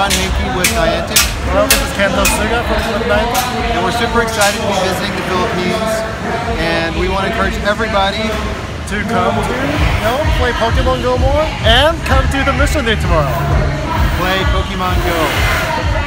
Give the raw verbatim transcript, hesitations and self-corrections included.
Hanke with Niantic. Hello, this is Kento Suga from Niantic. And we're super excited to be visiting the Philippines. And we want to encourage everybody to come to, you know, play Pokemon Go more and come to the mission day tomorrow. Play Pokemon Go.